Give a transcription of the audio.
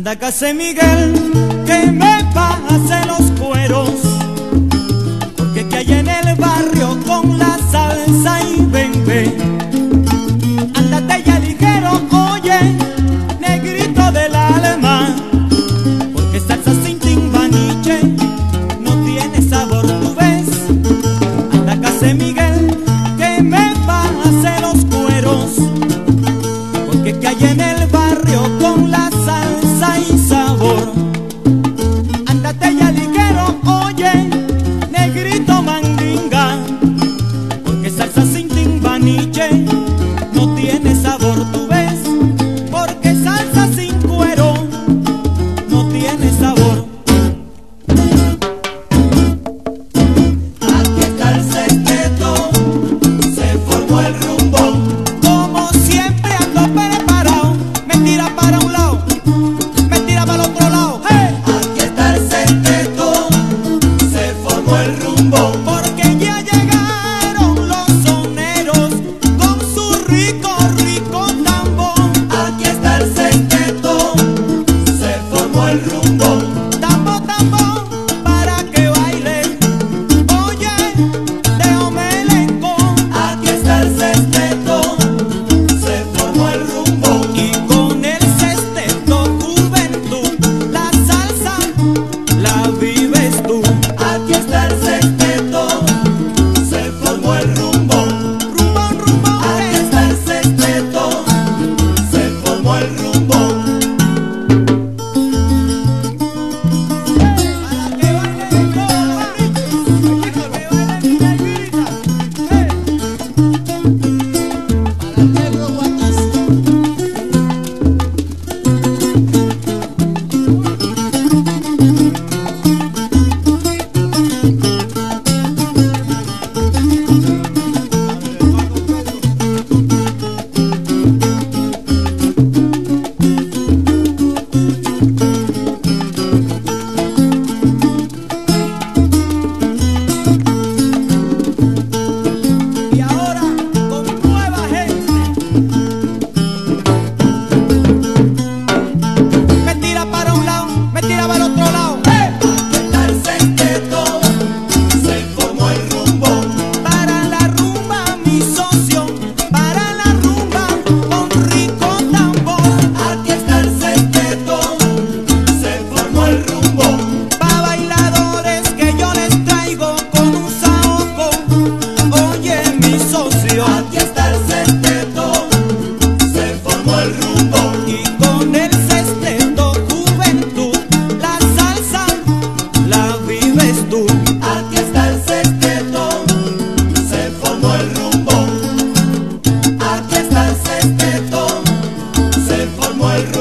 Anda Case Miguel, que me pase los cueros, porque que hay en el barrio con la salsa y bembe. Ándate ya ligero, oye, negrito del alma, porque salsa sin timbaniche no tiene sabor, tú ves. Anda Case Miguel, que me pase los cueros, porque que hay en el barrio con la salsa y sabor. Ándate ya ligero, oye, negrito mandinga, porque salsa sin timbaniche no tiene sabor, tú ves, porque salsa sin cuero no tiene sabor. Aquí está el sexteto, se formó el rumbo. Como siempre ando preparado, me tira para un lado, me tira para el otro lado. ¡Hey! Aquí está el sexteto, se formó el rumbo. Porque ya llegaron los soneros con su rico, rico tambor. Aquí está el sexteto, se formó el rumbo. Tambo, tambo, para que bailen, oye, de melenco. Aquí está el sexteto, se formó el rumbo. Y con el sexteto juventud, la salsa la vives tú. Aquí está el sexteto, se formó el rumbo. Rumbón, rumbón, Aquí está el sexteto, se formó el rumbo. para que bailen todos, para que bailen negrita. Para el negro guatazo. Y ahora con nueva gente, me tira para un lado, me tira para el otro lado. Aquí está el sexteto, se formó el rumbo. Para la rumba, mi socio, para la rumba con rico tambor. Aquí está el sexteto, se formó el rumbo. Pa' bailadores que yo les traigo con un saoco, oye mi socio. Aquí está el sexteto, se formó el rumbo. Y con el sexteto juventud, la salsa la vives tú. Aquí está el sexteto, se formó el rumbo. Aquí está el sexteto, se formó el rumbo.